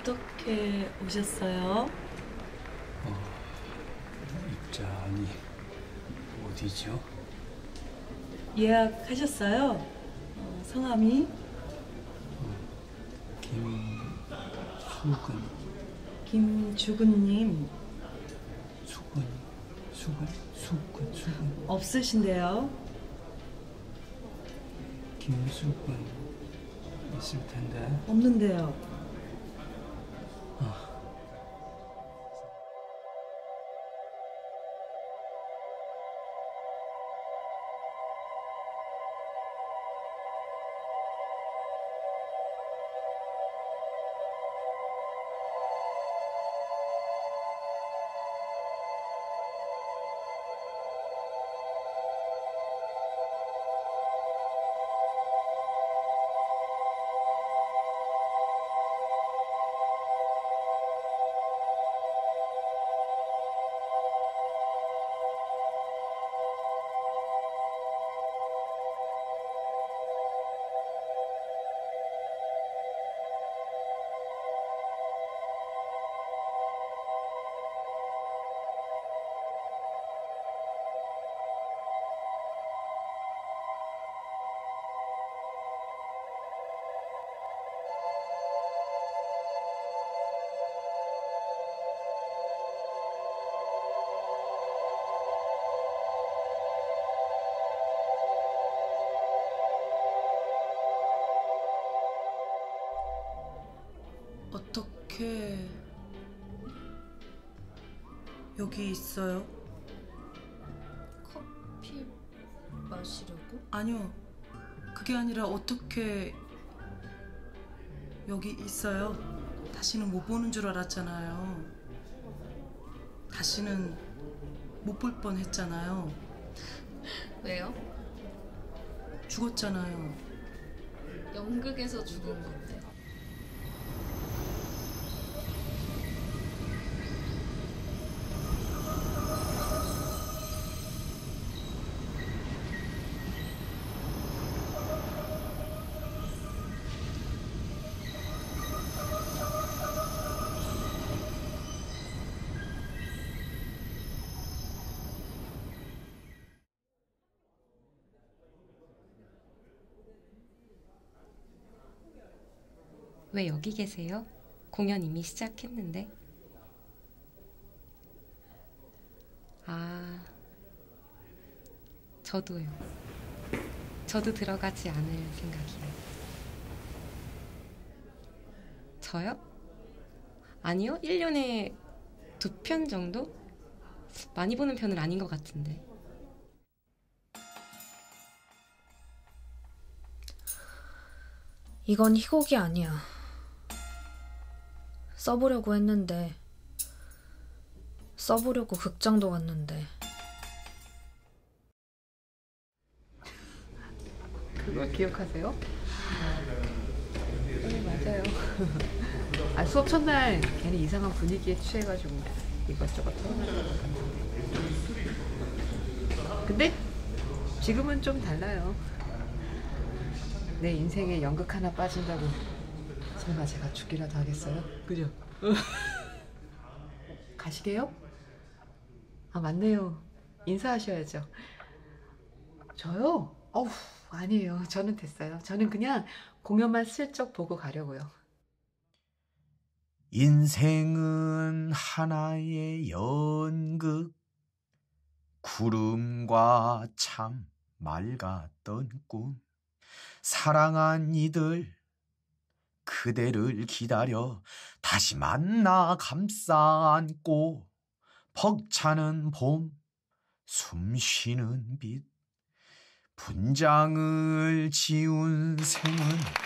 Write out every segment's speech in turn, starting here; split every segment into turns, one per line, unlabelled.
어떻게 오셨어요?
입장이 어디죠?
예약하셨어요? 성함이?
김수근.
김주근님.
수근.
없으신데요?
김수근 있을 텐데.
없는데요. 어떻게 여기 있어요?
커피 마시려고?
아니요, 그게 아니라 어떻게 여기 있어요? 다시는 못 보는 줄 알았잖아요. 다시는 못 볼 뻔 했잖아요.
왜요?
죽었잖아요.
연극에서 죽은 건데.
왜 여기 계세요? 공연 이미 시작했는데. 아, 저도요. 저도 들어가지 않을 생각이에요. 저요? 아니요, 1년에 2편 정도? 많이 보는 편은 아닌 것 같은데.
이건 희곡이 아니야. 써보려고 했는데, 써보려고 극장도 갔는데.
그거 기억하세요? 네, 맞아요. 아, 수업 첫날 괜히 이상한 분위기에 취해가지고 이것저것 털어놨던 것 같아요. 근데 지금은 좀 달라요. 내 인생에 연극 하나 빠진다고 설마 제가 죽기라도 하겠어요? 그죠? 가시게요? 아, 맞네요. 인사하셔야죠. 저요? 어우, 아니에요. 저는 됐어요. 저는 그냥 공연만 슬쩍 보고 가려고요.
인생은 하나의 연극, 구름과 참 맑았던 꿈, 사랑한 이들 그대를 기다려 다시 만나 감싸 안고, 벅차는 봄 숨쉬는 빛, 분장을 지운 생은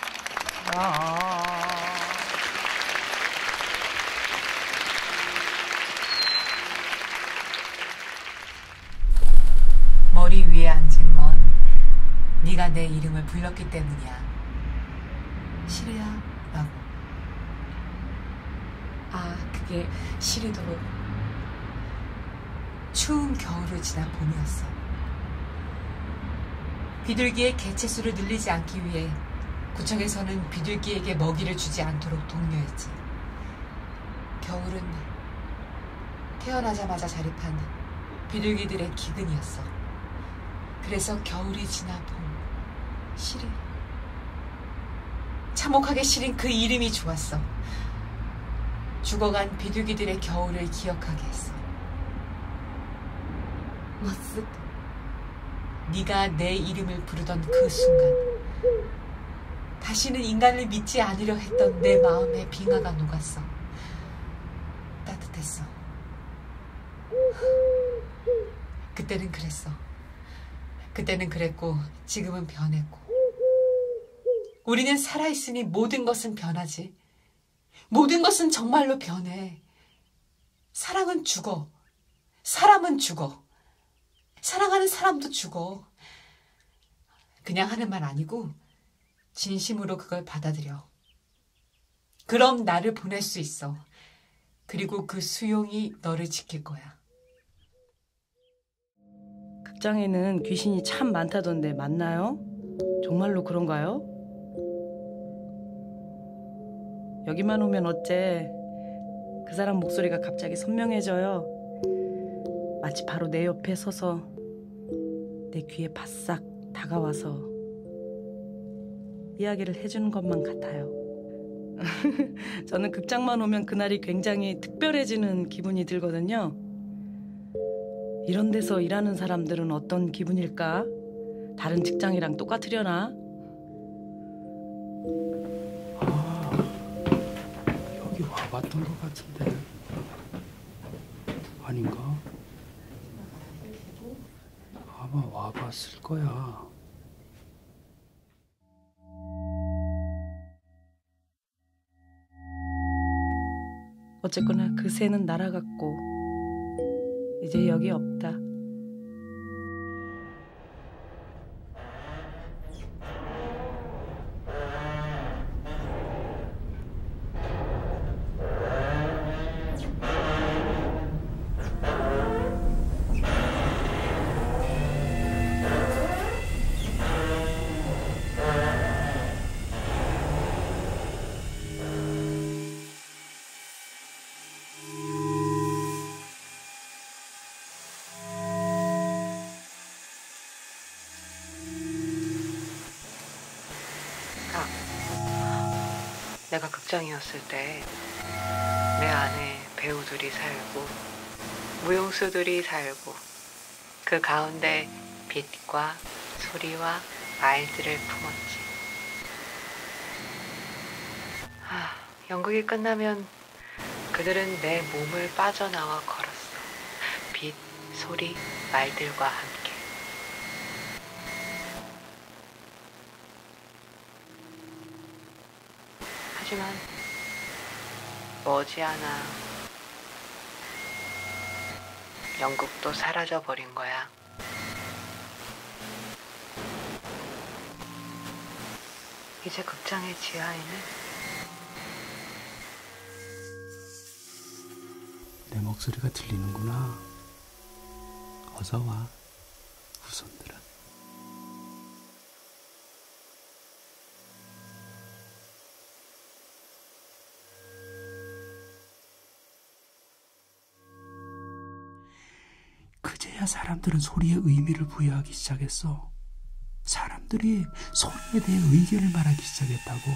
머리 위에 앉은 건 네가 내 이름을 불렀기 때문이야. 시르야 라고. 아, 그게 시르도 추운 겨울을 지난 봄이었어. 비둘기의 개체수를 늘리지 않기 위해 구청에서는 비둘기에게 먹이를 주지 않도록 독려했지. 겨울은 태어나자마자 자립한 비둘기들의 기근이었어. 그래서 겨울이 지나 봄, 시린. 참혹하게 시린 그 이름이 좋았어. 죽어간 비둘기들의 겨울을 기억하게 했어. 머쓱. 네가 내 이름을 부르던 그 순간 다시는 인간을 믿지 않으려 했던 내 마음에 빙하가 녹았어. 따뜻했어. 그때는 그랬어. 그때는 그랬고 지금은 변했고. 우리는 살아있으니 모든 것은 변하지. 모든 것은 정말로 변해. 사랑은 죽어. 사람은 죽어. 사랑하는 사람도 죽어. 그냥 하는 말 아니고 진심으로 그걸 받아들여. 그럼 나를 보낼 수 있어. 그리고 그 수용이 너를 지킬 거야.
극장에는 귀신이 참 많다던데 맞나요? 정말로 그런가요? 여기만 오면 어째 그 사람 목소리가 갑자기 선명해져요. 마치 바로 내 옆에 서서 내 귀에 바싹 다가와서 이야기를 해주는 것만 같아요. 저는 극장만 오면 그날이 굉장히 특별해지는 기분이 들거든요. 이런 데서 일하는 사람들은 어떤 기분일까? 다른 직장이랑 똑같으려나?
여기 와봤던 것 같은데 아닌가? 아마 와봤을 거야.
어쨌거나 그 새는 날아갔고 이제 여기 없다.
내가 극장이었을 때 내 안에 배우들이 살고 무용수들이 살고 그 가운데 빛과 소리와 말들을 품었지. 연극이 끝나면 그들은 내 몸을 빠져나와 걸었어. 빛, 소리, 말들과 함께. 하지만 머지않아 연극도 사라져버린 거야. 이제 극장의 지하에는
내 목소리가 들리는구나. 어서 와, 후손들아. 그제야 사람들은 소리에 의미를 부여하기 시작했어. 사람들이 소리에 대해 의견을 말하기 시작했다고.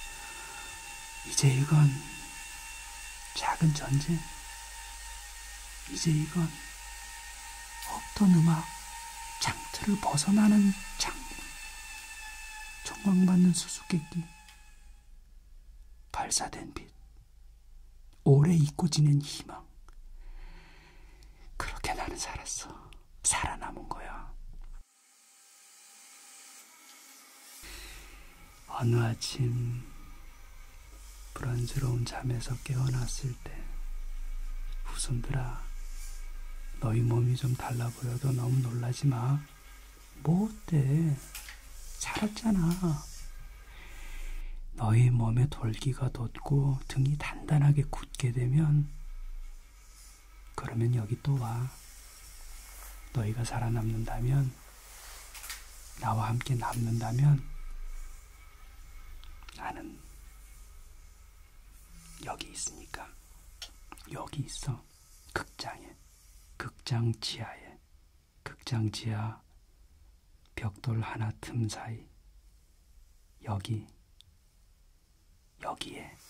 이제 이건 작은 전쟁. 이제 이건 없던 음악, 장틀을 벗어나는 창문, 총광받는 수수께끼, 발사된 빛, 오래 잊고 지낸 희망. 그렇게 나는 살았어. 살아남은 거야. 어느 아침 불안스러운 잠에서 깨어났을 때, 후손들아, 너희 몸이 좀 달라 보여도 너무 놀라지 마. 뭐 어때? 살았잖아. 너희 몸에 돌기가 돋고 등이 단단하게 굳게 되면, 그러면 여기 또 와. 너희가 살아남는다면, 나와 함께 남는다면, 나는 여기 있으니까. 여기 있어. 극장에. 극장 지하에. 극장 지하 벽돌 하나 틈 사이. 여기에.